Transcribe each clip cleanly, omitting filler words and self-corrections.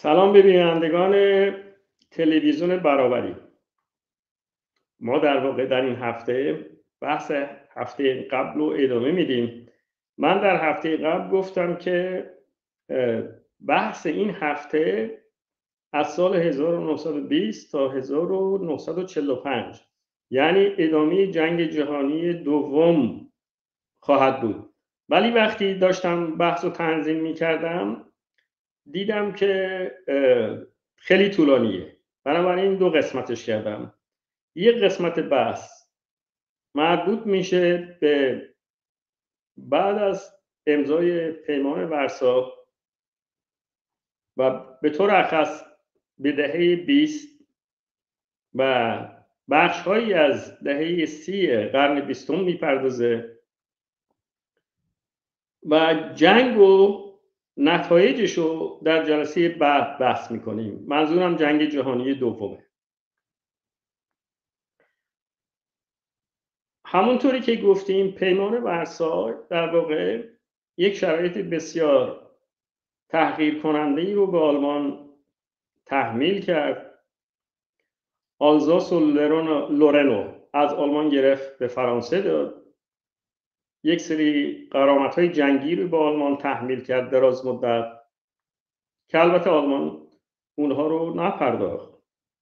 سلام به بینندگان تلویزیون برابری. ما در واقع در این هفته بحث هفته قبل رو ادامه میدیم. من در هفته قبل گفتم که بحث این هفته از سال 1920 تا 1945 یعنی ادامه جنگ جهانی دوم خواهد بود. ولی وقتی داشتم بحث رو تنظیم میکردم دیدم که خیلی طولانیه، بنابراین دو قسمتش کردم. یک قسمت بحث مربوط میشه به بعد از امضای پیمان ورسا و به طور اخص به دهه 20 و بخش‌هایی از دهه 30 قرن 20 میپردازه و جنگ و نتایجش رو در جلسه بعد بحث میکنیم. منظورم جنگ جهانی دومه. همونطوری که گفتیم پیمان ورسای در واقع یک شرایط بسیار تحقیر کننده ای رو به آلمان تحمیل کرد. آلزاس و لورنو از آلمان گرفت به فرانسه داد. یک سری غرامت‌های جنگی رو به آلمان تحمیل کرد دراز مدت که البته آلمان اونها رو نپرداخت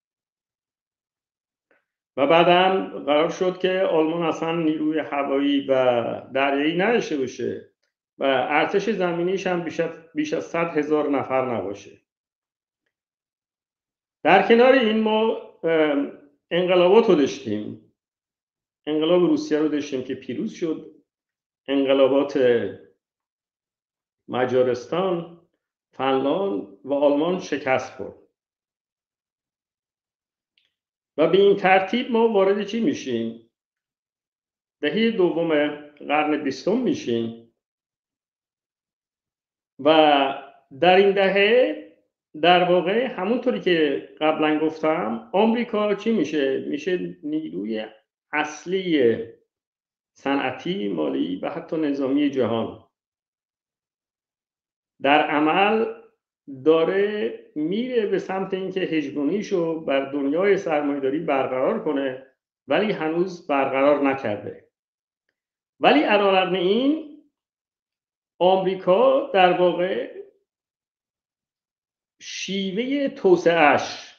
و بعداً قرار شد که آلمان اصلا نیروی هوایی و دریایی نداشته باشه و ارتش زمینیش هم بیش از 100,000 نفر نباشه. در کنار این ما انقلابات رو داشتیم. انقلاب روسیه رو داشتیم که پیروز شد. انقلابات مجارستان، فنلاند و آلمان شکست خورد. و به این ترتیب ما وارد چی میشیم؟ دهه دوم قرن 20 میشیم و در این دهه در واقع همونطوری که قبلا گفتم آمریکا چی میشه؟ میشه نیروی اصلی صنعتی، مالی و حتی نظامی جهان. در عمل داره میره به سمت اینکه هژمونیشو بر دنیای سرمایه‌داری برقرار کنه، ولی هنوز برقرار نکرده. ولی علیرغم این آمریکا در واقع شیوه توسعه‌اش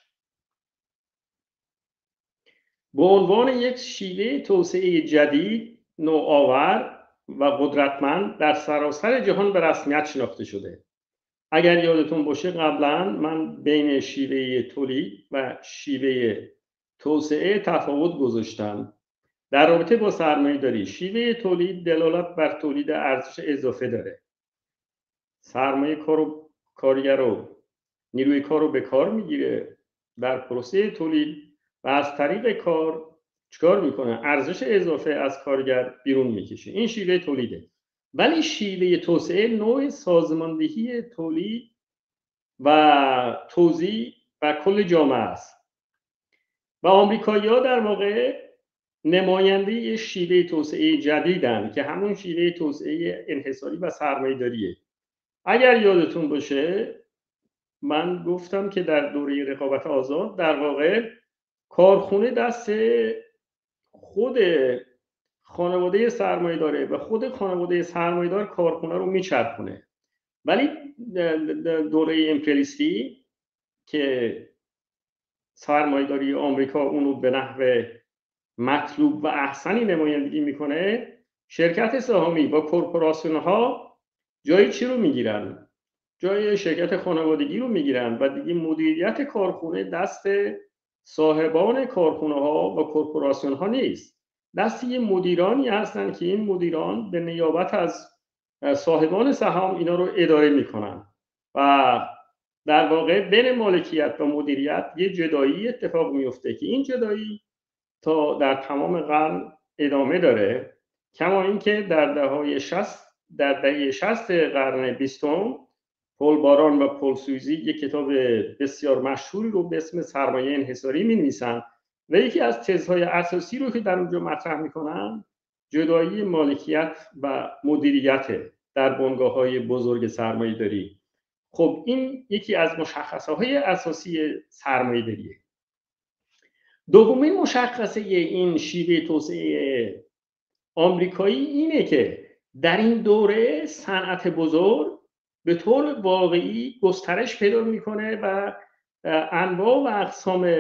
به عنوان یک شیوه توسعه جدید، نوآور و قدرتمند در سراسر جهان به رسمیت شناخته شده. اگر یادتون باشه قبلا من بین شیوه تولید و شیوه توسعه تفاوت گذاشتم. در رابطه با سرمایه‌داری شیوه تولید دلالت بر تولید ارزش اضافه داره. سرمایه کارگر رو نیروی کار رو به کار میگیره در پروسه تولید و از طریق کار چیکار میکنه؟ ارزش اضافه از کارگر بیرون میکشه. این شیوه تولیده. ولی شیوه توسعه نوع سازماندهی تولید و توزیع و کل جامعه است و آمریکایی‌ها در واقع نماینده شیوه توسعه جدیدن که همون شیوه توسعه انحصاری و سرمایه‌داریه. اگر یادتون باشه من گفتم که در دوره رقابت آزاد در واقع کارخونه دست خود خانواده سرمایه‌داره و خود خانواده سرمایه‌دار کارخونه رو میچرخونه. ولی دوره امپریالیستی که سرمایه‌داری آمریکا اونو به نحو مطلوب و احسنی نمایندگی میکنه، شرکت سهامی با کورپوراسیون ها جای چی رو میگیرن؟ جای شرکت خانوادگی رو میگیرن و دیگه مدیریت کارخونه دست صاحبان کارخونه ها و کورپوراسیون ها نیست. دست یه مدیرانی هستن که این مدیران به نیابت از صاحبان سهام اینا رو اداره میکنن و در واقع بین مالکیت و مدیریت یه جدایی اتفاق میفته که این جدایی تا در تمام قرن ادامه داره. کما اینکه در دهه 60 قرن 20 پل باران و پل سویزی یک کتاب بسیار مشهوری رو به اسم سرمایه انحصاری می‌نویسن و یکی از تزهای اساسی رو که در اونجا مطرح میکنن جدایی مالکیت و مدیریت در بنگاه‌های بزرگ سرمایه‌داری. خب این یکی از مشخصه‌های اساسی سرمایه‌داریه. دومین مشخصه این شیوه توسعه آمریکایی اینه که در این دوره صنعت بزرگ به طور واقعی گسترش پیدا میکنه و انواع و اقسام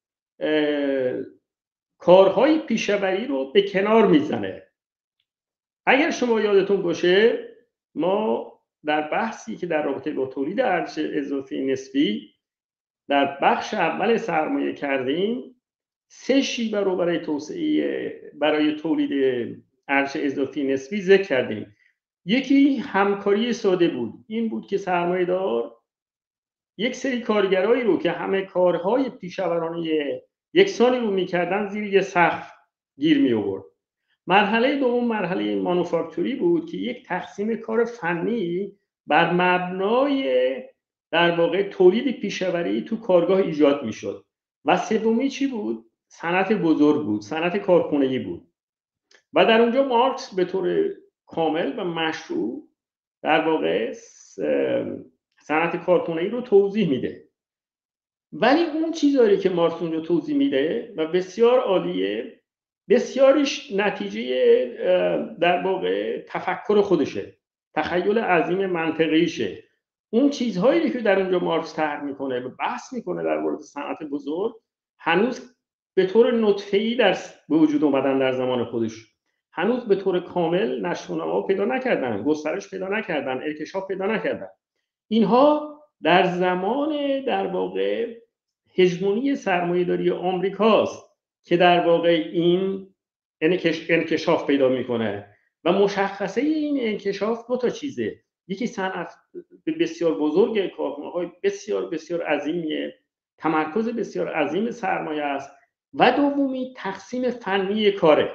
کارهای پیشاوری رو به کنار میزنه. اگر شما یادتون باشه ما در بحثی که در رابطه با تولید ارزش اضافی نسبی در بخش اول سرمایه کردیم 3 شیوه رو برای تولید ارزش اضافی نسبی ذکر کردیم. یکی همکاری ساده بود، این بود که سرمایه دار یک سری کارگرایی رو که همه کارهای پیشاورانه یکسانی رو میکردن زیر یه سقف گیر می آورد. مرحله دوم مرحله مانوفاکتوری بود که یک تقسیم کار فنی بر مبنای در واقع تولید پیشاوری تو کارگاه ایجاد میشد. و سومی چی بود؟ صنعت بزرگ بود، صنعت کارخانه‌ای بود. و در اونجا مارکس به طور کامل و مشروع در واقع صنعت کارخانه‌ای رو توضیح میده. ولی اون چیزایی که مارکس اونجا توضیح میده و بسیار عالیه، بسیاریش نتیجه در واقع تفکر خودشه، تخیل عظیم منطقیشه. اون چیزهایی که در اونجا مارکس طرح میکنه و بحث میکنه در مورد صنعت بزرگ هنوز به طور نطفه‌ای به وجود اومدن در زمان خودش، هنوز به طور کامل نشو و نما پیدا نکردن، گسترش پیدا نکردن، انکشاف پیدا نکردن. اینها در زمان در واقع هژمونی سرمایه‌داری آمریکاست که در واقع این انکشاف پیدا میکنه. و مشخصه این انکشاف 2 تا چیزه، یکی صنعت بسیار بزرگ، کارخانه‌های بسیار بسیار عظیمیه، تمرکز بسیار عظیم سرمایه است، و دومی تقسیم فنی کاره.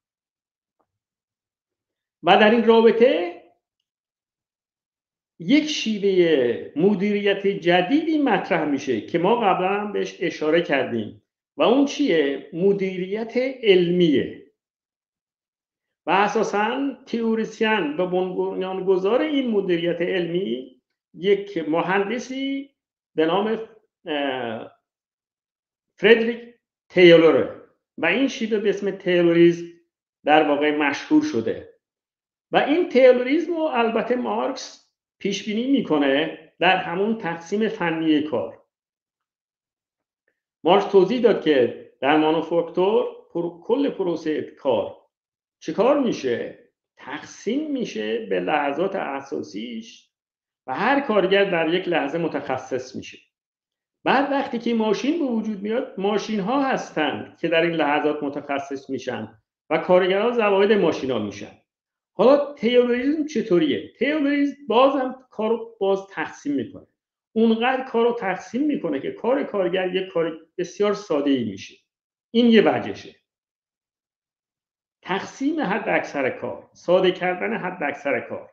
و در این رابطه یک شیوه مدیریت جدیدی مطرح میشه که ما قبلا هم بهش اشاره کردیم و اون چیه؟ مدیریت علمیه. و اساساً تئوریسین و بنیانگذار این مدیریت علمی یک مهندسی به نام فردریک تیلوره و این شیوه به اسم تیلوریسم در واقع مشهور شده. و این تیلوریسم رو البته مارکس پیش بینی میکنه در همون تقسیم فنی کار. مارکس توضیح داد که در مانوفاکتور کل پروسه کار چه کار میشه؟ تقسیم میشه به لحظات اساسیش و هر کارگر در یک لحظه متخصص میشه. بعد وقتی که ماشین به وجود میاد، ماشین ها هستند که در این لحظات متخصص میشن و کارگران زواید ماشین ها میشن. حالا تئوریسم چطوریه؟ تئوریسم بازم کارو تقسیم میکنه. اونقدر کارو تقسیم میکنه که کار کارگر یک کار بسیار ساده ای میشه. این یه وجهشه. تقسیم حد اکثر کار، ساده کردن حد اکثر کار.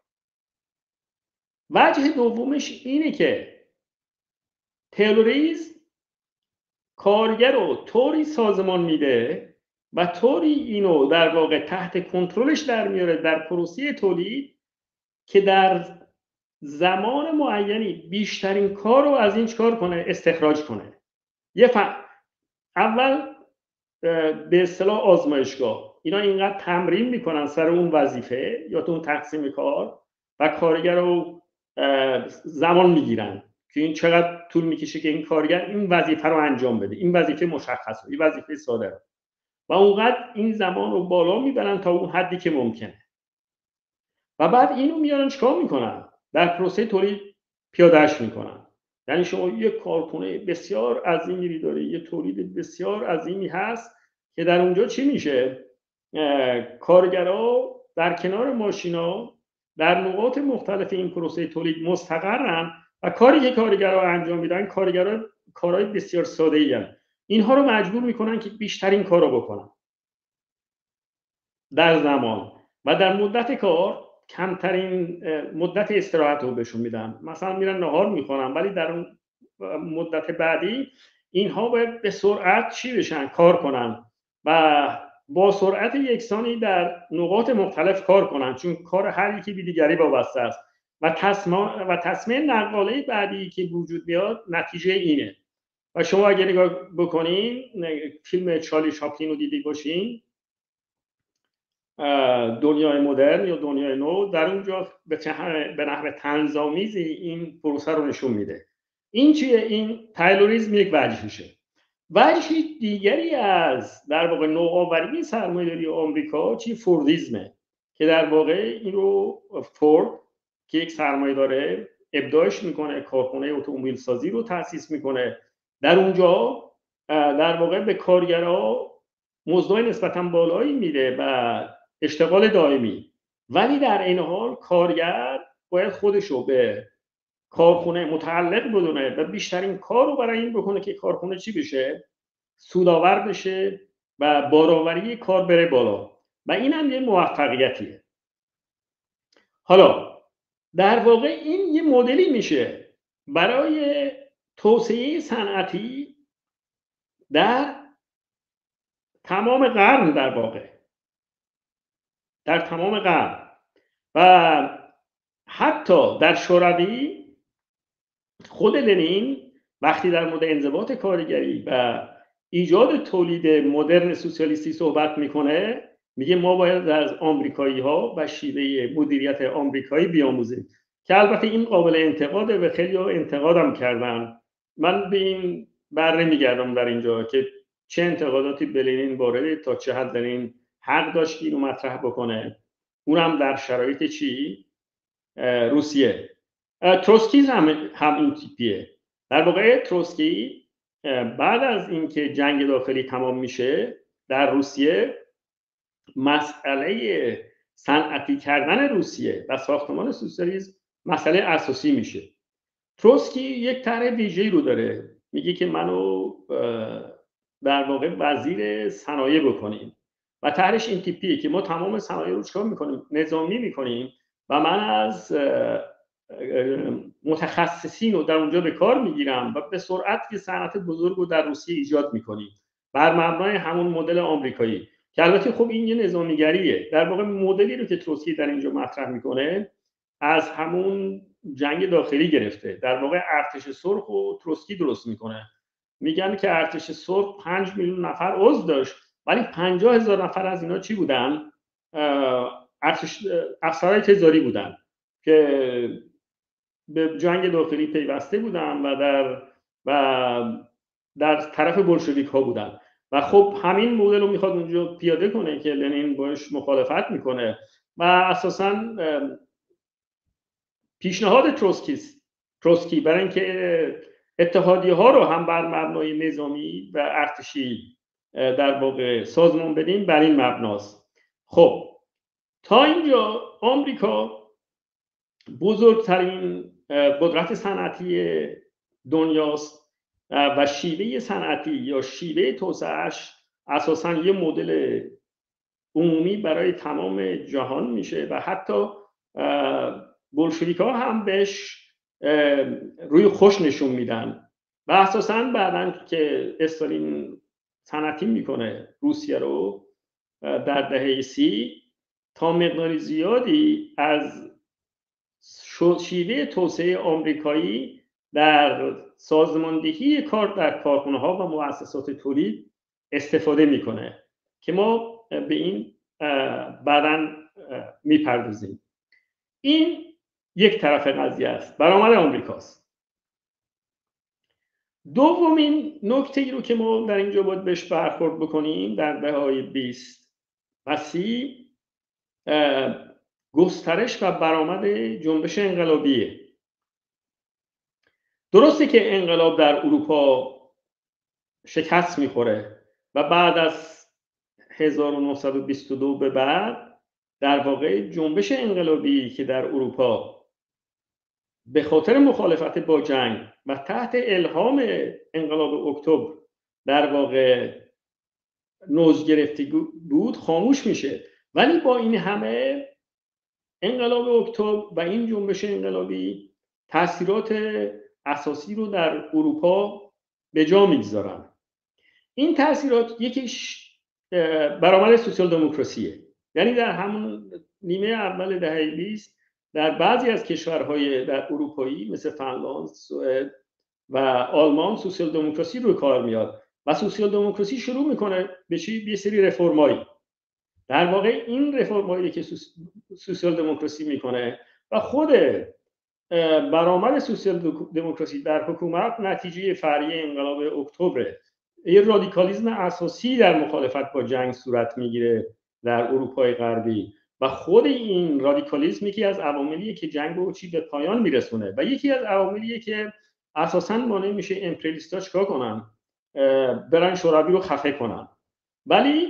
وجه دومش اینه که تئوریسم کارگر رو طوری سازمان میده و طوری اینو در واقع تحت کنترلش در میاره در پروسه تولید که در زمان معینی بیشترین کار رو از این چکار کنه؟ استخراج کنه. اول به اصطلاح آزمایشگاه اینا اینقدر تمرین میکنن سر اون وظیفه یا تو اون تقسیم کار و کارگر رو زمان میگیرن که این چقدر طول میکشه که این کارگر این وظیفه رو انجام بده، این وظیفه مشخصه، این وظیفه ساده و اونقدر این زمان رو بالا میبرن تا اون حدی که ممکنه و بعد اینو میارن چیکار میکنن؟ در پروسه تولید پیادهش میکنن. یعنی شما یک کارخانه بسیار عظیمی داره، یه تولید بسیار عظیمی هست که در اونجا چی میشه؟ کارگرها در کنار ماشینا در نقاط مختلف این پروسه تولید مستقرن و کاری که کارگرها انجام میدن کارهای بسیار ساده ای هستند. اینها رو مجبور میکنن که بیشترین کار رو بکنن در زمان و در مدت کار کمترین مدت استراحت رو بهشون میدن. مثلا میرن نهار میخورن ولی در اون مدت بعدی اینها باید به سرعت چی بشن؟ کار کنن و با سرعت یکسانی در نقاط مختلف کار کنن، چون کار هر یکی به دیگری وابسته است و تصمیم نقاله بعدی که وجود بیاد نتیجه اینه. و شما اگه نگاه بکنین فیلم چارلی چاپلین رو دیدی باشین، دنیای مدرن یا دنیای نو، در اونجا به نحو طنزآمیزی این پروسه رو نشون میده. این چیه؟ این تایلوریسم یک وجهشه. وجه دیگری از در واقع نوآوری سرمایه‌داری آمریکا فوردیسمه که در واقع این رو فورد که یک سرمایه‌دار ابداعش میکنه، کارخانه اتومبیل سازی رو تأسیس میکنه. در اونجا در واقع به کارگرها مزدای نسبتاً بالایی میده و اشتغال دائمی، ولی در این حال کارگر باید خودش رو به کارخونه متعلق بدونه و بیشترین کار رو برای این بکنه که کارخونه چی بشه؟ سودآور بشه و بارآوری کار بره بالا. و این هم یه موفقیتیه. حالا در واقع این یه مدلی میشه برای توسعه صنعتی در تمام قرن، در واقع در تمام قرن. و حتی در شوروی خود لنین وقتی در مورد انضباط کارگری و ایجاد تولید مدرن سوسیالیستی صحبت میکنه، میگه ما باید از آمریکایی ها و شیوه مدیریت آمریکایی بیاموزیم، که البته این قابل انتقاده و خیلی ها انتقادم کردن. من به این بر نمیگردم در اینجا که چه انتقاداتی به لنین وارده، تا چه حد لنین حق داشت اینو مطرح بکنه، اونم در شرایط چی؟ روسیه. تروتسکی هم این تیپیه. در واقع تروتسکی بعد از اینکه جنگ داخلی تمام میشه در روسیه، مسئله صنعتی کردن روسیه و ساختمان سوسیالیسم مسئله اساسی میشه. تروتسکی یک طرح ویژه‌ای رو داره، میگه که منو در واقع وزیر صنایع بکنیم و طرحش این تیپیه که ما تمام صنایع رو چیکار میکنیم؟ نظامی میکنیم و من از متخصصین رو در اونجا به کار میگیرم و به سرعت که صنعت بزرگ رو در روسیه ایجاد میکنیم بر مبنای همون مدل آمریکایی، که البته خب این یه نظامیگریه. در واقع مدلی رو که تروتسکی در اینجا مطرح میکنه از همون جنگ داخلی گرفته. در واقع ارتش سرخ و تروتسکی درست میکنه. میگن که ارتش سرخ 5 میلیون نفر عضو داشت، ولی 50,000 نفر از اینا چی بودن؟ افسرهای تزاری بودن که به جنگ داخلی پیوسته بودن و در طرف بولشویک ها بودن. و خب همین مدل رو میخواد اونجا پیاده کنه که لنین باش مخالفت میکنه و اساساً پیشنهاد تروتسکی برای اینکه اتحادیه ها رو هم بر مبنای نظامی و ارتشی در واقع سازمان بدیم بر این مبناست. خب تا اینجا آمریکا بزرگترین قدرت صنعتی دنیاست و شیوه صنعتی یا شیوه توسعه‌اش اساساً یه مدل عمومی برای تمام جهان میشه و حتی بولشویک‌ها هم بهش روی خوش نشون میدن و اساساً بعدن که استالین صنعتی میکنه روسیه رو در دهه 30، تا مقدار زیادی از شیوه توسعه آمریکایی در سازماندهی کار در کارخانه ها و مؤسسات تولید استفاده میکنه که ما به این بعداً میپردازیم. این یک طرف قضیه است، برآمد آمریکاست. دومین نکته ای رو که ما در اینجا باید بهش برخورد بکنیم در دهه‌های 20 و 30 گسترش و برآمد جنبش انقلابیه. درسته که انقلاب در اروپا شکست میخوره و بعد از 1922 به بعد در واقع جنبش انقلابی که در اروپا به خاطر مخالفت با جنگ و تحت الهام انقلاب اکتبر در واقع نوز گرفته بود خاموش میشه. ولی با این همه انقلاب اکتبر و این جنبش انقلابی تاثیرات اساسی رو در اروپا به جا میگذارن. این تاثیرات یکیش برآمد سوسیال دموکراسیه، یعنی در همون نیمه اول دهه 20 در بعضی از کشورهای در اروپایی مثل فنلاند، سوئد و آلمان سوسیال دموکراسی روی کار میاد و سوسیال دموکراسی شروع میکنه به یه سری رفرمایی. در واقع این رفرمایی که سوسیال دموکراسی میکنه و خود برآمد سوسیال دموکراسی در حکومت نتیجه فرعی انقلاب اکتبر، یه رادیکالیسم اساسی در مخالفت با جنگ صورت میگیره در اروپای غربی و خود این رادیکالیسم یکی از عواملیه که جنگ رو به پایان میرسونه و یکی از عواملیه که اساساً مانع میشه امپریالیست‌ها چیکار کنن؟ برن شوروی رو خفه کنن. ولی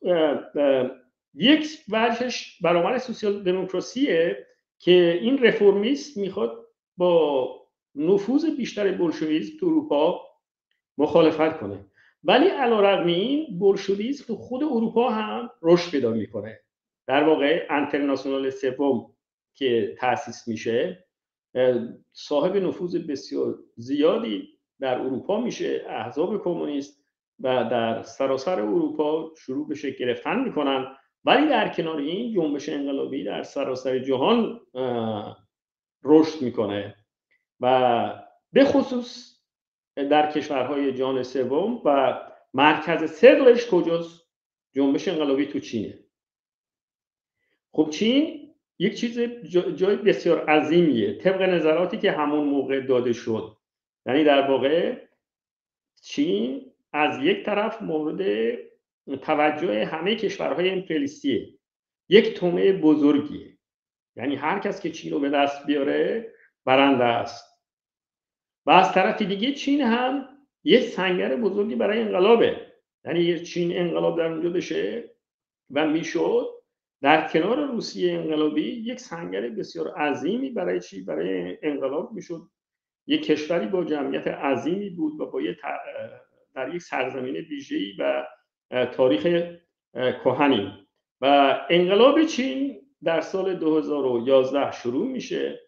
یک وجهش برآمد سوسیال دموکراسیه که این رفرمیسم میخواد با نفوذ بیشتر بولشویسم تو اروپا مخالفت کنه. ولی علیرغم این بولشویسم تو خود اروپا هم رشد پیدا میکنه. در واقع انترناسیونال سوم که تأسیس میشه صاحب نفوذ بسیار زیادی در اروپا میشه. احزاب کمونیست و در سراسر اروپا شروع به شکل گرفتن میکنن. ولی در کنار این جنبش انقلابی در سراسر جهان رشد میکنه و به خصوص در کشورهای جهان سوم و مرکز ثقلش کجاست؟ جنبش انقلابی تو چینه. خب چین یک چیز جای بسیار عظیمیه طبق نظراتی که همون موقع داده شد. یعنی در واقع چین از یک طرف مورد توجه همه کشورهای امپریالیستیه، یک طمع بزرگیه. یعنی هر کس که چین رو به دست بیاره برنده است. و از طرف دیگه چین هم یک سنگر بزرگی برای انقلابه. یعنی چین انقلاب در اونجا بشه و میشد در کنار روسیه انقلابی یک سنگر بسیار عظیمی برای چی؟ برای انقلاب میشد. یک کشوری با جمعیت عظیمی بود و با در یک سرزمین ویژه‌ای و تاریخ کهنی. و انقلاب چین در سال 2011 شروع میشه،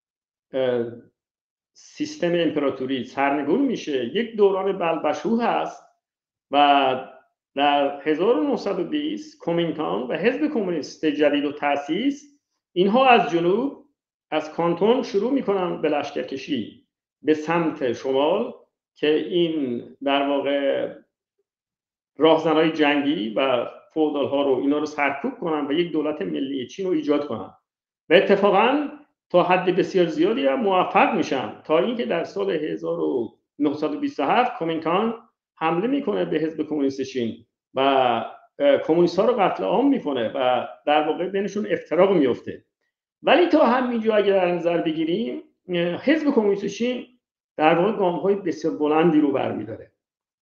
سیستم امپراتوری سرنگون میشه، یک دوران بلبشوه هست و در 1920 کومینتان و حزب کمونیست جدید و تأسیس اینها از جنوب از کانتون شروع میکنن به لشکرکشی به سمت شمال که این در واقع راهزنهای جنگی و فئودال ها رو اینا رو سرکوب کنن و یک دولت ملی چین رو ایجاد کنن و اتفاقا تا حد بسیار زیادی هم موفق میشن تا اینکه در سال 1927 کومینتان حمله میکنه به حزب کمونیست چین و کمونیست ها رو قتل عام میکنه و در واقع بینشون افتراق میفته. ولی تا همینجا اگر در نظر بگیریم حزب کمونیست چین در واقع گام های بسیار بلندی رو برمیداره.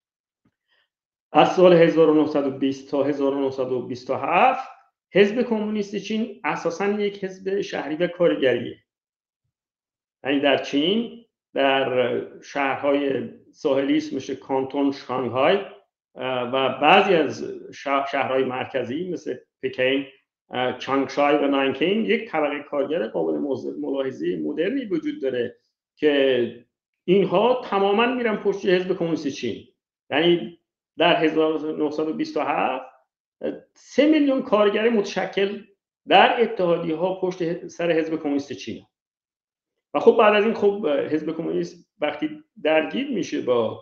از سال 1920 تا 1927 حزب کمونیست چین اساساً یک حزب شهری و کارگریه. یعنی در چین در شهرهای ساحلی مثل کانتون، شانگهای و بعضی از شهرهای مرکزی مثل پکین، چانگشای و نانکینگ یک طبقه کارگر قابل ملاحظه مدرنی وجود داره که اینها تماماً میرن پشت حزب کمونیست چین. یعنی در 1927 3 میلیون کارگر متشکل در اتحادیه ها پشت سر حزب کمونیست چین. و خب بعد از این خب حزب کمونیست وقتی درگیر میشه با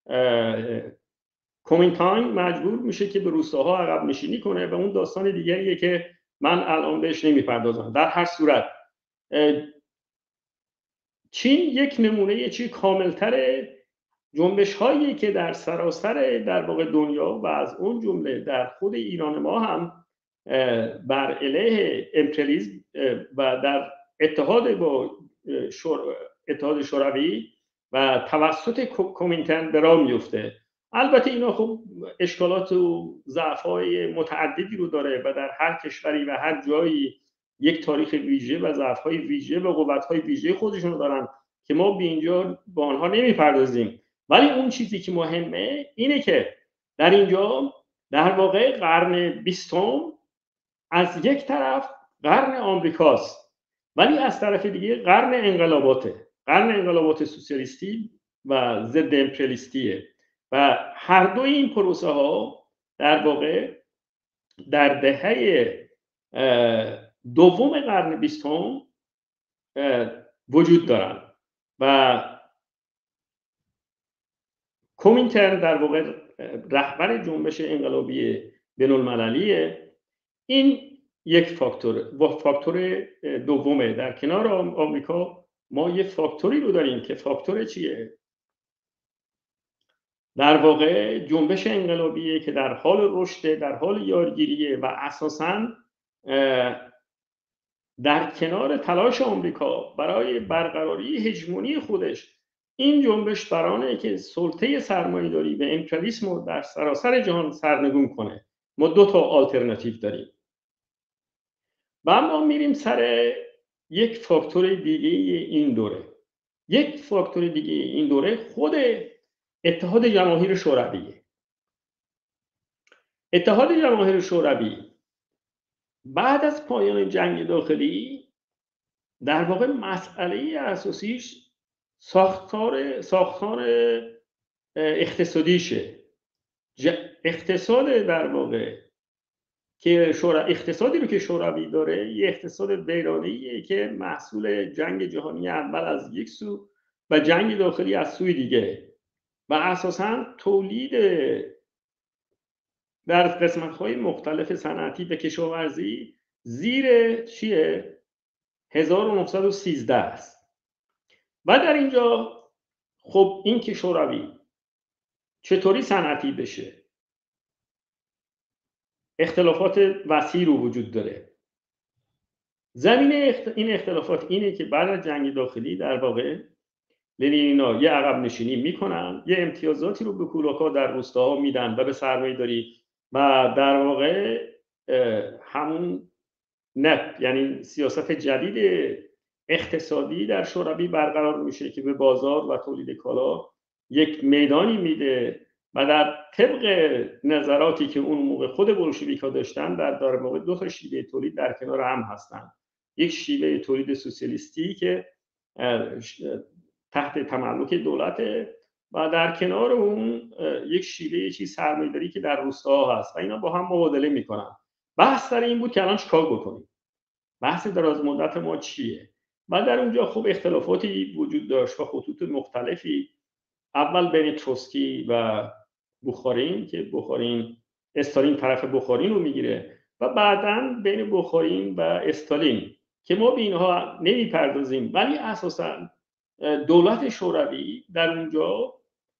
کومینتان مجبور میشه که به روستاها عقب نشینی کنه و اون داستان دیگریه که من الان بهش نمیپردازم. در هر صورت چین یک نمونه چی کاملتر جنبش هایی که در سراسر در واقع دنیا و از اون جمله در خود ایران ما هم بر علیه امپریالیسم و در اتحاد با اتحاد شوروی و توسط کومینتان به راه میفته. البته اینا خب اشکالات و ضعف‌های متعددی رو داره و در هر کشوری و هر جایی یک تاریخ ویژه و ضعف‌های ویژه و قوت‌های ویژه خودشون دارن که ما به اینجا با آنها نمیپردازیم. ولی اون چیزی که مهمه اینه که در اینجا در واقع قرن 20 از یک طرف قرن آمریکاست ولی از طرف دیگه قرن انقلابات سوسیالیستی و ضد امپریالیستیه و هر دوی این پروسه ها در واقع در دهه دوم قرن 20 وجود دارن و کومینترن در واقع رهبر جنبش انقلابی بین‌المللیه. این یک فاکتور دومه. در کنار آمریکا ما یه فاکتوری رو داریم که فاکتور چیه؟ در واقع جنبش انقلابیه که در حال رشد، در حال یارگیریه و اساساً در کنار تلاش آمریکا برای برقراری هژمونی خودش، این جنبش برانه که سلطه سرمایه‌داری و امپریالیسم رو در سراسر جهان سرنگون کنه. ما دو تا آلترناتیو داریم. و اما میریم سر یک فاکتور دیگه این دوره. یک فاکتور دیگه این دوره خود اتحاد جماهیر شورویه. اتحاد جماهیر شوروی بعد از پایان جنگ داخلی در واقع مسئله اساسیش ساختار اقتصادیشه. اقتصاد در واقع که اقتصادی رو که شوروی داره یه اقتصاد ویرانه‌ایه که محصول جنگ جهانی اول از یک سو و جنگ داخلی از سوی دیگه و اساساً تولید در قسمت‌های مختلف صنعتی و کشاورزی زیر چیه؟ 1913 است. و در اینجا خب این که شوروی چطوری صنعتی بشه؟ اختلافات وسیع رو وجود داره. زمینه این اختلافات اینه که بعد از جنگ داخلی در واقع لنینینا یه عقب نشینی میکنن، یه امتیازاتی رو به کولاکا در روستاها میدن و به سرمایه‌داری و در واقع همون یعنی سیاست جدید اقتصادی در شوروی برقرار میشه که به بازار و تولید کالا یک میدانی میده و در طبق نظراتی که اون موقع خود بولشویک‌ها داشتن در واقع دو تا شیوه تولید در کنار هم هستن. یک شیوه تولید سوسیالیستی که تحت تملک دولته و در کنار اون یک شیوه سرمایه‌داری که در روستاها هست و اینا با هم مبادله میکنن. بحث سر این بود که الان چیکار بکنیم؟ بحث دراز مدت ما چیه؟ و در اونجا خب اختلافاتی وجود داشت و خطوط مختلفی، اول بین تروتسکی و بخارین که بخارین استالین طرف بخارین رو میگیره و بعداً بین بخارین و استالین که ما به اینها نمیپردازیم، ولی اساساً دولت شوروی در اونجا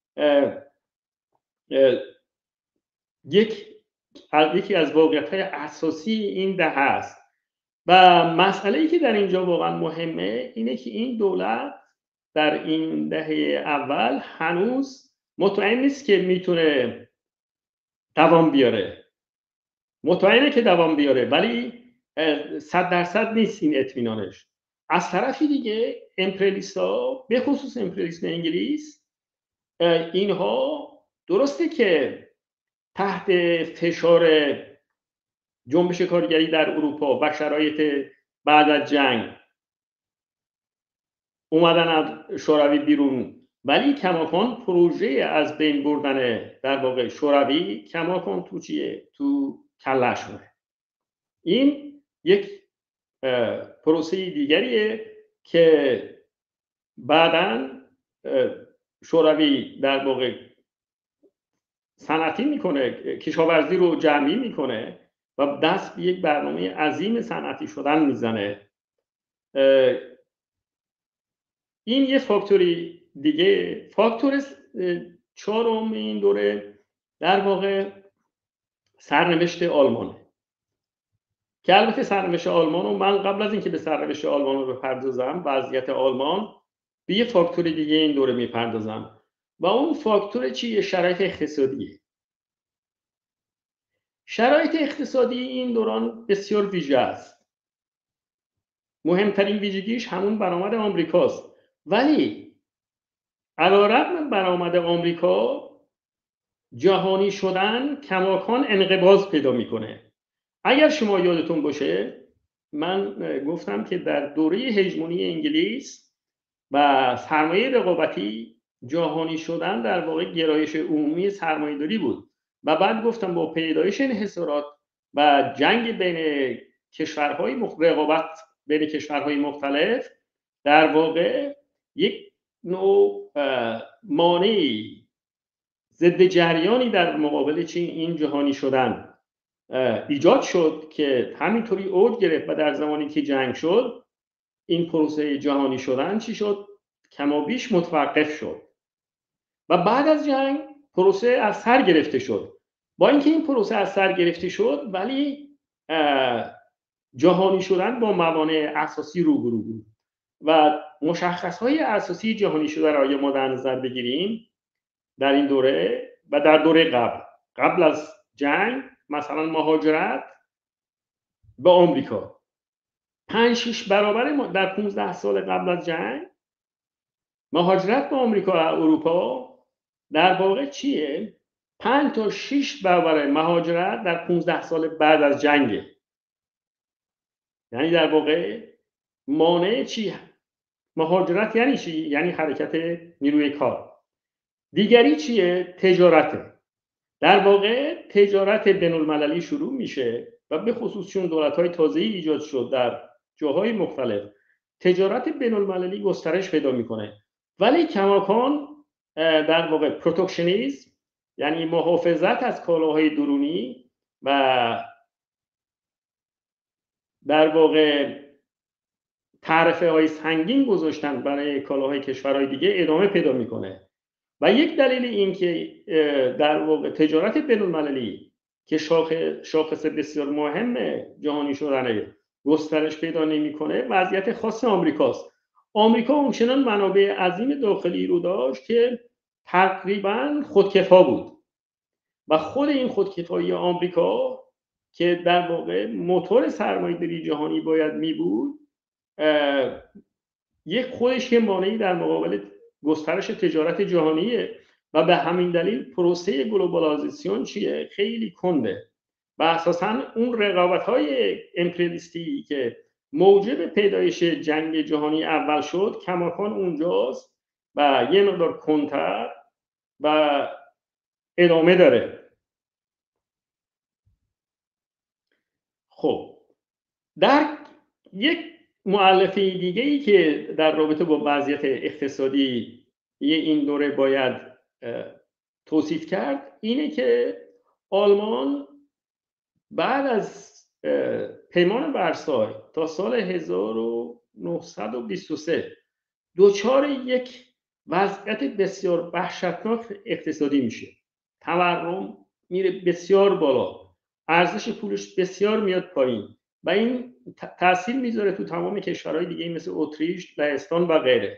یکی از واقعیت‌های اساسی این دهه است و مسئله‌ای که در اینجا واقعا مهمه اینه که این دولت در این دهه اول هنوز مطمئن نیست که میتونه دوام بیاره. مطمئنه که دوام بیاره ولی 100% نیست این اطمینانش. از طرفی دیگه امپریالیست‌ها به خصوص امپریالیسم انگلیس، اینها درسته که تحت فشار جنبش کارگری در اروپا و شرایط بعد از جنگ اومدن از شوروی بیرون، ولی کماکان پروژه از بین بردن در واقع شوروی کماکان تو چیه؟ تو کله‌شونه. این یک پروسه دیگریه که بعداً شوروی در واقع صنعتی میکنه، کشاورزی رو جمعی میکنه و دست به یک برنامه عظیم صنعتی شدن میزنه. این یه فاکتوری دیگه. فاکتور چهارم این دوره در واقع سرنوشت آلمانه که البته سرنوشت آلمان رو من قبل از اینکه به سرنوشت آلمان رو بپردازم، وضعیت آلمان، به یه فاکتور دیگه این دوره میپردازم و اون فاکتور چیه؟ شرایط اقتصادیه. شرایط اقتصادی این دوران بسیار ویژه است. مهمترین ویژگیش همون برآمد آمریکاست، ولی علیرغم برآمد آمریکا جهانی شدن کماکان انقباض پیدا میکنه. اگر شما یادتون باشه من گفتم که در دوره هژمونی انگلیس و سرمایه رقابتی جهانی شدن در واقع گرایش عمومی سرمایه‌داری بود و بعد گفتم با پیدایش انحصارات و جنگ بین کشورهای رقابت بین کشورهای مختلف در واقع یک نوع مانعی ضد جریانی در مقابل این جهانی شدن ایجاد شد که همینطوری اوج گرفت و در زمانی که جنگ شد این پروسه جهانی شدن چی شد؟ کمابیش متوقف شد و بعد از جنگ پروسه از سر گرفته شد. با اینکه این پروسه از سر گرفته شد ولی جهانی شدن با موانع اساسی روبرو بود و مشخصهای اساسی جهانی شدن را ما در نظر بگیریم در این دوره و در دوره قبل از جنگ، مثلا مهاجرت به آمریکا 5-6 برابر در 15 سال قبل از جنگ مهاجرت به آمریکا و اروپا در واقع چیه؟ 5 تا 6 برابر مهاجرت در 15 سال بعد از جنگه. یعنی در واقع مانع چی؟ مهاجرت یعنی چی؟ یعنی حرکت نیروی کار. دیگری چیه؟ تجارته. در واقع تجارت بین المللی شروع میشه و به خصوص چون دولت‌های تازه‌ای ایجاد شد در جاهای مختلف تجارت بین المللی گسترش پیدا میکنه، ولی کماکان در واقع پروتکشنیسم یعنی محافظت از کالاهای درونی و در واقع تعرفه های سنگین گذاشتن برای کالاهای کشورهای دیگه ادامه پیدا میکنه و یک دلیل این که در واقع تجارت بین المللی که شاخص بسیار مهم جهانی شدن گسترش پیدا نمیکنه وضعیت خاص آمریکاست. آمریکا اونچنان منابع عظیم داخلی رو داشت که تقریبا خودکفا بود و خود این خودکفایی آمریکا که در واقع موتور سرمایه‌داری جهانی باید می بود یک خودش یه مانعی در مقابل گسترش تجارت جهانیه و به همین دلیل پروسه گلوبالایزیشن چیه؟ خیلی کنده و اساساً اون رقابت‌های امپریالیستی که موجب پیدایش جنگ جهانی اول شد کماکان اونجاست و یه مقدار کنتر و ادامه داره. خب در یک مؤلفه دیگه‌ای که در رابطه با وضعیت اقتصادی این دوره باید توصیف کرد اینه که آلمان بعد از پیمان ورسای تا سال 1923 دچار یک وضعیت بسیار وحشتناک اقتصادی میشه. تورم میره بسیار بالا، ارزش پولش بسیار میاد پایین و این تاثیر میذاره تو تمام کشورهای دیگه مثل اتریش، لهستان و غیره.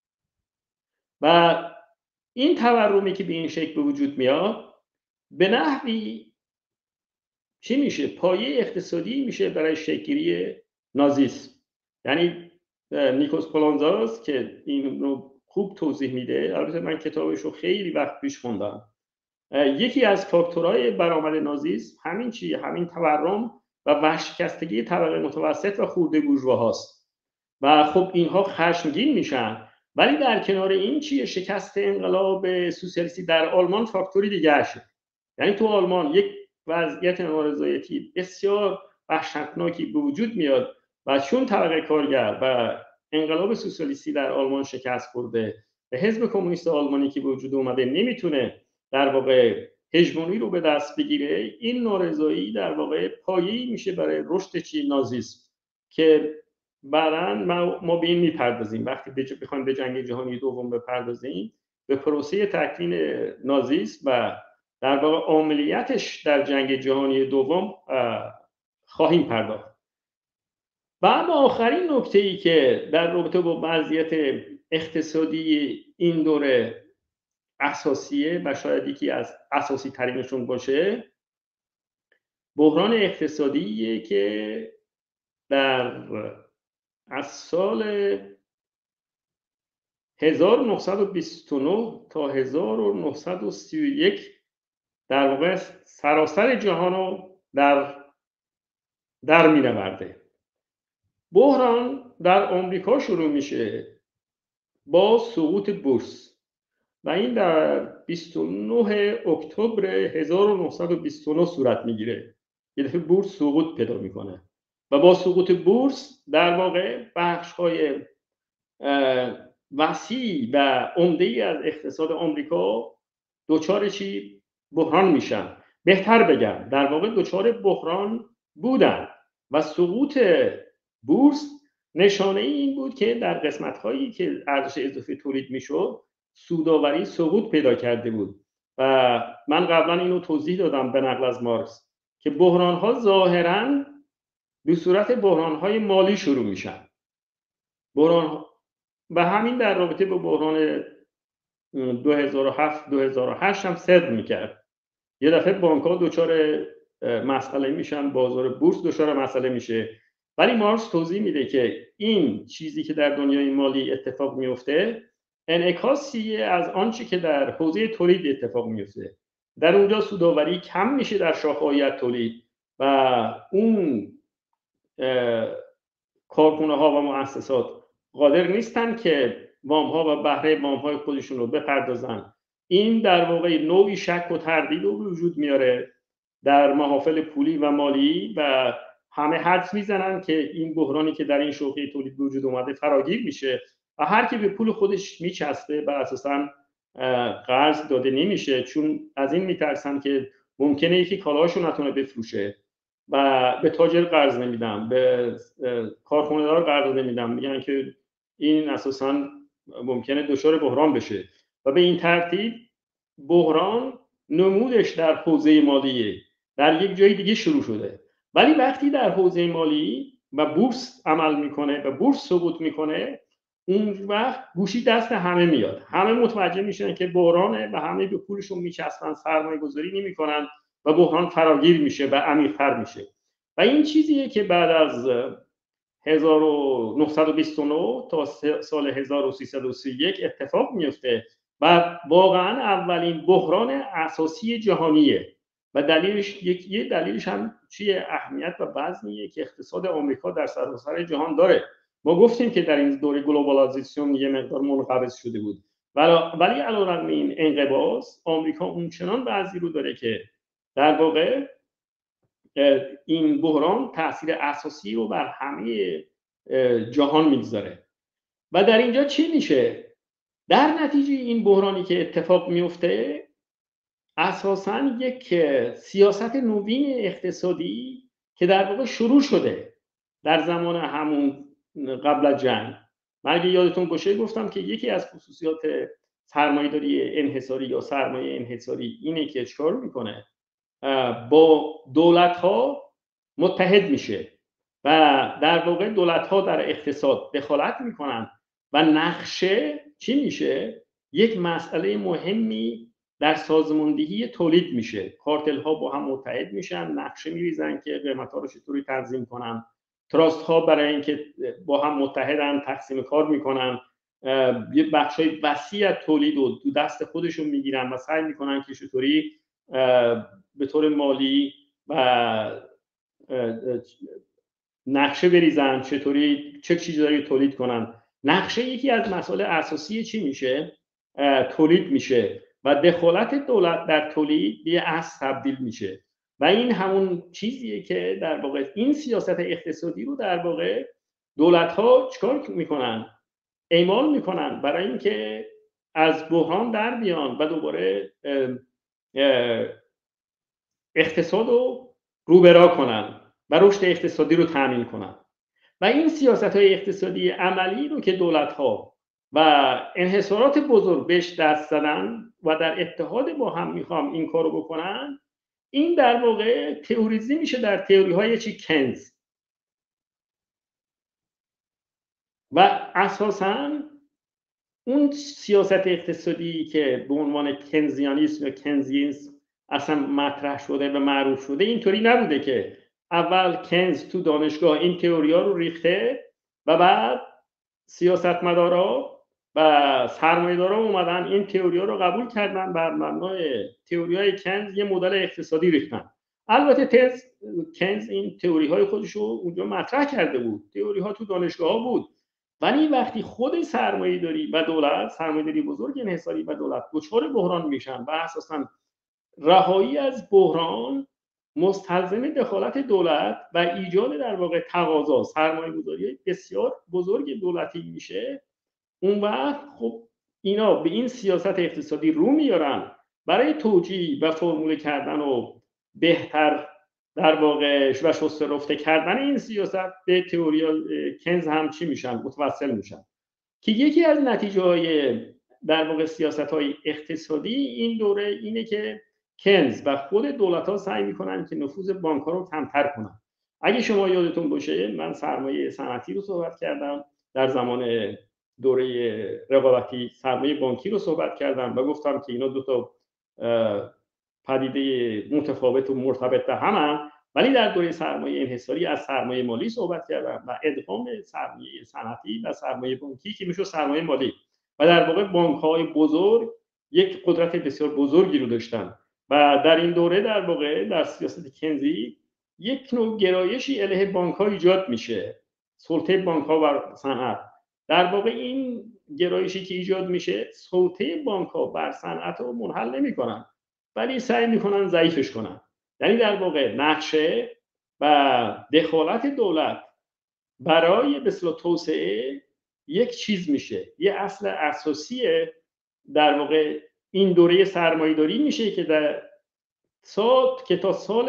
و این تورمی که به این شکل به وجود میاد به نحوی چی میشه؟ پایه اقتصادی میشه برای شکل‌گیری نازیسم. یعنی نیکوس پولانزاس که این رو خوب توضیح میده، البته من کتابش رو خیلی وقت پیش خوندم، یکی از فاکتورهای برآمد نازیسم همین چیه؟ همین تورم و ورشکستگی طبقه متوسط و خرده بورژواهاست و خب اینها خشمگین میشن. ولی در کنار این چیه؟ شکست انقلاب سوسیالیستی در آلمان فاکتوری دیگه شه. یعنی تو آلمان یک وضعیت نارضایتی بسیار وحشتناکی به وجود میاد و چون طبقه کارگر و انقلاب سوسیالیستی در آلمان شکست خورده و حزب کمونیست آلمانی که به وجود اومده نمیتونه در واقع هژمونی رو به دست بگیره، این نارضایی در واقع پایه‌ای میشه برای رشد نازیسم که بعداً ما به این میپردازیم وقتی بخوایم به جنگ جهانی دوم بپردازیم، به پروسه تکوین نازیسم و در واقع عملیاتش در جنگ جهانی دوم خواهیم پرداخت. و اما آخرین نکته‌ای که در رابطه با وضعیت اقتصادی این دوره اساسیه و شاید یکی از اساسی ترینشون باشه، بحران اقتصادیه که از سال 1929 تا 1931 در واقع سراسر جهان رو در می‌نورده. بحران در آمریکا شروع میشه با سقوط بورس و این در 29 اکتبر 1929 صورت میگیره. یه دفعه بورس سقوط پیدا میکنه و با سقوط بورس در واقع بخش‌های وسیع و عمده‌ای از اقتصاد آمریکا دچار بحران میشن. بهتر بگم در واقع دچار بحران بودن و سقوط بورس نشانه این بود که در قسمت‌هایی که ارزش اضافی تولید میشد سودآوری سقوط پیدا کرده بود و من قبلا اینو توضیح دادم به نقل از مارکس که بحران‌ها ظاهراً به صورت بحران‌های مالی شروع میشن. بحران و همین در رابطه با بحران 2007-2008 هم صدق میکرد. یه دفعه بانک‌ها دچار مسئله میشن، بازار بورس دچار مسئله میشه. ولی مارکس توضیح میده که این چیزی که در دنیای مالی اتفاق میفته انعکاسیه از آنچه که در حوزه تولید اتفاق میفته. در اونجا سودآوری کم میشه در شاخه‌های تولید و اون کارخانه‌ها و مؤسسات قادر نیستن که وام‌ها و بهره وام‌های خودشون رو بپردازن. این در واقع نوعی شک و تردید رو وجود میاره در محافل پولی و مالی و همه حدس میزنن که این بحرانی که در این شوکه تولید وجود اومده فراگیر میشه و هر کی به پول خودش میچسبه و اساساً قرض داده نمیشه، چون از این میترسن که ممکنه یکی کالاشو نتونه بفروشه و به تاجر قرض نمیدم، به کارخانه‌دار قرض نمیدم، میگن که این اساساً ممکنه دچار بحران بشه و به این ترتیب بحران نمودش در حوزه مالیه در یک جای دیگه شروع شده. ولی وقتی در حوزه مالی و بورس عمل میکنه و بورس سقوط میکنه، اون وقت گوشی دست همه میاد، همه متوجه میشن که بحرانه و همه به پولشون میچسبن، سرمایه گذاری نمیکنن و بحران فراگیر میشه و عمیق‌تر میشه. و این چیزیه که بعد از 1929 تا سال 1331 اتفاق میفته و واقعا اولین بحران اساسی جهانیه و دلیلش یه دلیلش هم چیه؟ اهمیت و وزنیه که اقتصاد آمریکا در سراسر جهان داره. ما گفتیم که در این دوره گلوبالیزیشن یه مقدار منقبض شده بود، ولی علیرغم این انقباض آمریکا اونچنان وضعی رو داره که در واقع این بحران تاثیر اساسی رو بر همه جهان میگذاره. و در اینجا چی میشه؟ در نتیجه این بحرانی که اتفاق میفته اساساً یک سیاست نوین اقتصادی که در واقع شروع شده در زمان همون قبل از جنگ. من اگه یادتون باشه گفتم که یکی از خصوصیات سرمایه‌داری انحصاری یا سرمایه انحصاری اینه که چیکار میکنه؟ با دولت‌ها متحد میشه و در واقع دولت‌ها در اقتصاد دخالت میکنن و نقشه چی میشه؟ یک مسئله مهمی در سازماندهی تولید میشه. کارتل‌ها با هم متحد میشن، نقشه میریزن که قیمت‌ها رو چطوری تنظیم کنن. تراست‌ها برای اینکه با هم متحدن تقسیم کار میکنن، یه بخشای وسیع از تولید رو تو دست خودشون میگیرن و سعی میکنن که چطوری به طور مالی و نقشه بریزن، چطوری چه چیزایی تولید کنن. نقشه یکی از مسائل اساسی چی میشه؟ تولید میشه و دخالت دولت در تولید به اصل تبدیل میشه و این همون چیزیه که در واقع این سیاست اقتصادی رو در واقع دولت ها چیکار میکنن؟ اعمال میکنن برای اینکه از بحران در بیان و دوباره اقتصاد رو روبرا کنن و رشد اقتصادی رو تامین کنن. و این سیاست‌های اقتصادی عملی رو که دولت‌ها و انحصارات بزرگ بهش دست زدن و در اتحاد با هم میخوام این کارو بکنن، این در واقع تئوریزی میشه در تئوری‌های کنز و اساساً اون سیاست اقتصادی که به عنوان کنزیانیسم یا کنزیسم اصلا مطرح شده و معروف شده اینطوری نبوده که اول کنز تو دانشگاه این تئوریا رو ریخته و بعد سیاستمدارا و سرمایه‌دارا اومدن این تئوریا رو قبول کردن، بر مبنای تئوریای کنز یه مدل اقتصادی ریختن. البته کنز این تئوری‌های خودش رو اونجا مطرح کرده بود، تئوری‌ها تو دانشگاه‌ها بود، ولی وقتی خود سرمایه‌داری و دولت، سرمایه‌داری بزرگ انحصاری و دولت دچار بحران میشن و اساساً رهایی از بحران مستلزم دخالت دولت و ایجاد در واقع تقاضا، سرمایه‌گذاری بسیار بزرگ دولتی میشه اون وقت خب اینا به این سیاست اقتصادی رو میارن برای توجیه و فرموله کردن و بهتر در واقع و شسته رفته کردن این سیاست به تئوری کنز هم چی میشن؟ متوسل میشن که یکی از نتیجه های در واقع سیاست های اقتصادی این دوره اینه که کنز و خود دولت ها سعی میکنن که نفوذ بانک ها رو کمتر کنن. اگه شما یادتون باشه من سرمایه صنعتی رو صحبت کردم در زمان دوره رقابتی، سرمایه بانکی رو صحبت کردم و گفتم که اینا دو تا پدیده متفاوت و مرتبط به هم، ولی در دوره سرمایه انحصاری از سرمایه مالی صحبت کردم و ادغام سرمایه صنعتی و سرمایه بانکی که میشه سرمایه مالی و در واقع بانک‌های بزرگ یک قدرت بسیار بزرگی رو داشتن و در این دوره در واقع در سیاست کنزی یک نوع گرایشی علیه بانک‌ها ایجاد میشه، سلطه بانک‌ها بر صنعت. در واقع این گرایشی که ایجاد میشه سلطه بانک‌ها بر صنعت رو منحل نمی‌کنن ولی سعی می‌کنن ضعیفش کنن. یعنی در واقع نقشه و دخالت دولت برای به اصطلاح توسعه یک چیز میشه، یه اصل اساسی در واقع این دوره سرمایه‌داری میشه که تا سال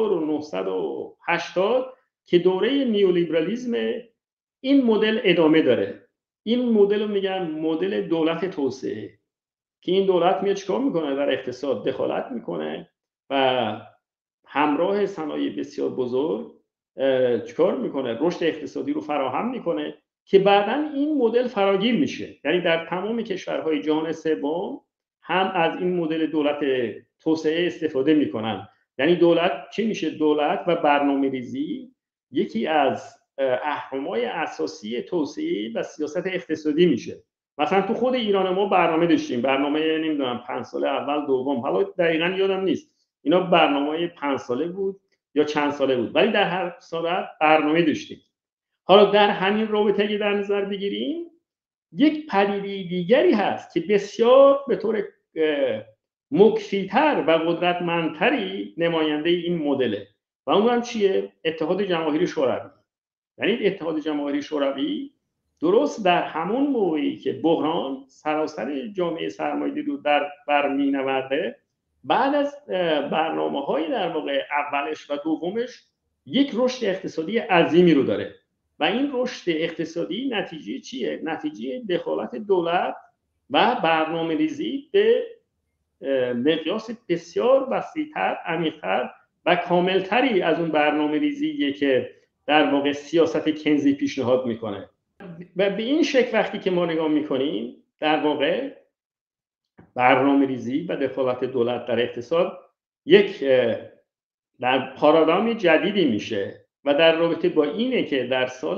1980 که دوره نیولیبرالیسم این مدل ادامه داره. این مدل رو میگن مدل دولت توسعه که این دولت میاد چیکار میکنه؟ در اقتصاد دخالت میکنه و همراه صنایع بسیار بزرگ چیکار میکنه؟ رشد اقتصادی رو فراهم میکنه که بعداً این مدل فراگیر میشه. یعنی در تمام کشورهای جهان سوم هم از این مدل دولت توسعه استفاده میکنن. یعنی دولت چی میشه؟ دولت و برنامه‌ریزی یکی از اهرم‌های اساسی توسعه و سیاست اقتصادی میشه. مثلا تو خود ایران ما برنامه داشتیم، برنامه نمیدونم 5 ساله اول دوم، حالا دقیقاً یادم نیست اینا برنامه 5 ساله بود یا چند ساله بود، ولی در هر صورت برنامه داشتیم. حالا در همین رابطه که در نظر بگیریم یک پدیده دیگری هست که بسیار به طور مکفی‌تر و قدرتمندتری نماینده این مدله و اون هم چیه؟ اتحاد جماهیر شوروی. یعنی اتحاد جماهیر شوروی درست در همون موقعی که بحران سراسر جامعه سرمایه‌داری رو در بر می‌نورده، بعد از برنامه‌های در واقع اولش و دومش یک رشد اقتصادی عظیمی رو داره و این رشد اقتصادی نتیجه چیه؟ نتیجه دخالت دولت و برنامه‌ریزی به مقیاس بسیار وسیع‌تر، عمیق‌تر و کاملتری از اون برنامه‌ریزیه که در واقع سیاست کنزی پیشنهاد میکنه. و به این شکل وقتی که ما نگاه میکنیم در واقع برنامه‌ریزی و دخالت دولت در اقتصاد یک در پارادایم جدیدی میشه و در رابطه با اینه که در سال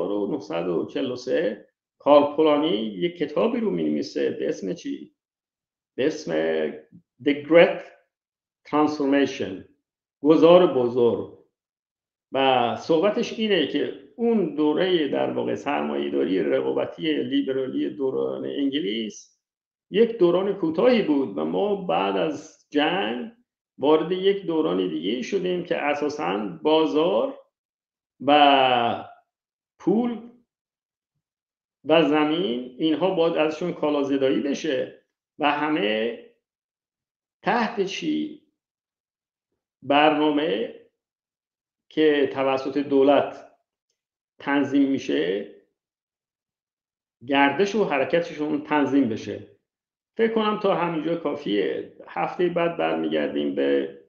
1943 کارل پولانی یک کتابی رو می‌نویسه به اسم چی؟ به اسم The Great Transformation، گذار بزرگ، و صحبتش اینه که اون دوره در واقع سرمایه‌داری رقابتی لیبرالی دوران انگلیس یک دوران کوتاهی بود و ما بعد از جنگ وارد یک دوران دیگه شدیم که اساساً بازار و پول و زمین اینها باید ازشون کالازدایی بشه و همه تحت چی؟ برنامه که توسط دولت تنظیم میشه، گردش و حرکتشون تنظیم بشه. فکر کنم تا همینجا کافیه. هفته بعد برمیگردیم به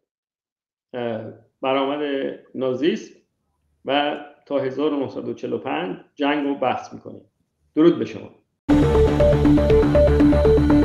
برآمد نازیسم و تا 1945 جنگ رو بحث میکنیم. درود به شما.